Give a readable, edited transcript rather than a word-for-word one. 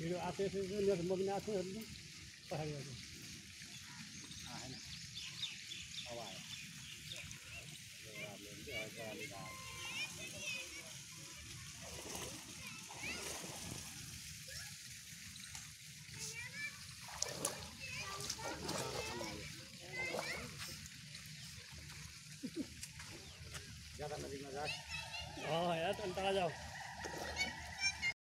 video आएको थियो म पनि आएको छु हेर्नु पछाडि गर्नु होइन अब आयो ज्यादा नजिकमा जा यार तल जाओ